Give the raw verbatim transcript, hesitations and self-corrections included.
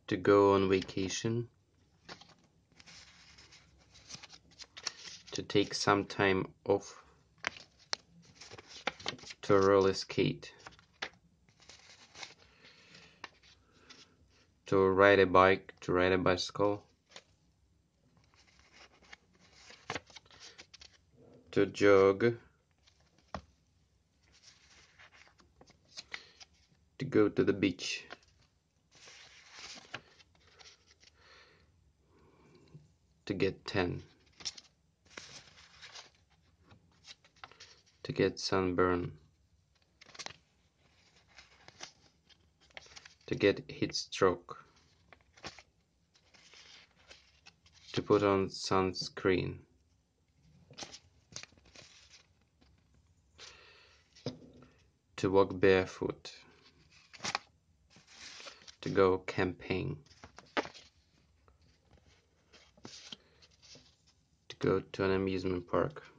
to go on vacation, to take some time off, to roller skate, to ride a bike, to ride a bicycle, to jog, to go to the beach, to get tan, to get sunburn, to get heat stroke, to put on sunscreen, to walk barefoot, to go camping, to go to an amusement park.